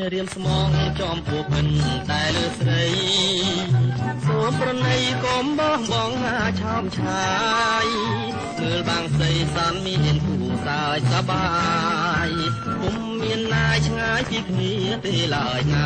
រៀមស្មងចំពោះពិនតែលើស្រីសូមប្រណីកុំបោះបង់ហាឆោមឆាយមើលបាំងស្រីសានមានគូសើចសបាយគុំមានណាយឆ្ងាយពីគ្នាទេឡើយណា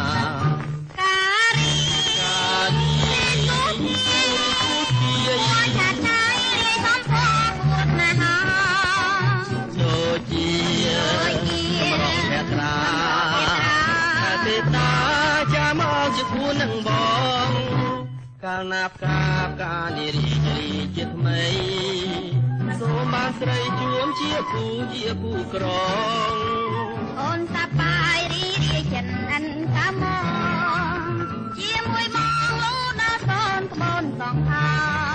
នឹងបងកាលណាផ្កាផ្កានារីជាថ្មីសូមបានស្រីជួមជាគូក្រងអូនសប្បាយរីរាយចិនអិនកាមកជាមួយមកលូដល់កូនក្បូនសងថា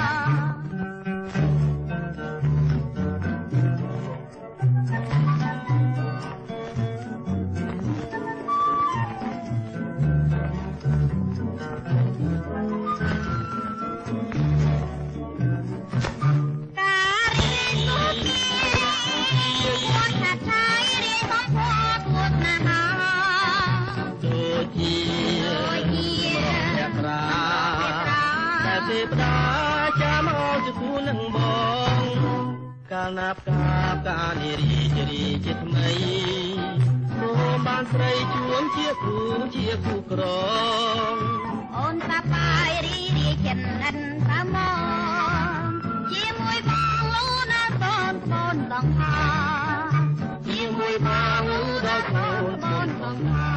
កាលណាផ្កាផ្កានារីជាថ្មីសូមបានស្រីជួមជាគូក្រងអូនសប្បាយរីរាយចិនអិនកាមកជាមួយបងលូដល់កូនក្បូនសងថាជាមួយបងលូដល់កូនក្បូនសងថា